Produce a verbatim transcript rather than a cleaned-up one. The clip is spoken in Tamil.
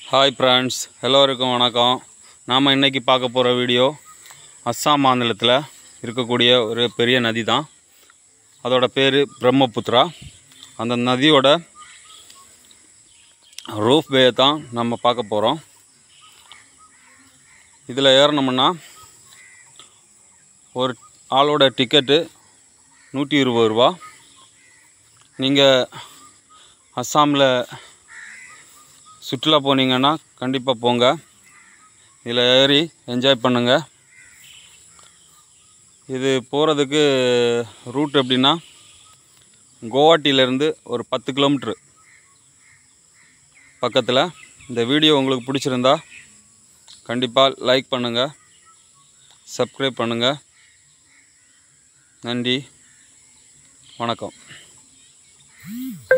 ஹாய் ஃப்ரெண்ட்ஸ், எல்லோருக்கும் வணக்கம். நாம் இன்றைக்கி பார்க்க போகிற வீடியோ அஸ்ஸாம் மாநிலத்தில் இருக்கக்கூடிய ஒரு பெரிய நதி தான். அதோட பேர் பிரம்மபுத்திரா. அந்த நதியோட ரூஃப் வே தான் நம்ம பார்க்க போகிறோம். இதில் ஏறணும்னா ஒரு ஆளோட டிக்கெட்டு நூற்றி இருபது ரூபா. நீங்கள் அஸ்ஸாமில் சுற்றுலா போனீங்கன்னா கண்டிப்பாக போங்க, இதில் ஏறி என்ஜாய் பண்ணுங்கள். இது போகிறதுக்கு ரூட் எப்படின்னா, குவாஹாட்டியிலேருந்து ஒரு பத்து கிலோமீட்ரு பக்கத்தில். இந்த வீடியோ உங்களுக்கு பிடிச்சிருந்தா கண்டிப்பாக லைக் பண்ணுங்கள், சப்ஸ்கிரைப் பண்ணுங்கள். நன்றி, வணக்கம்.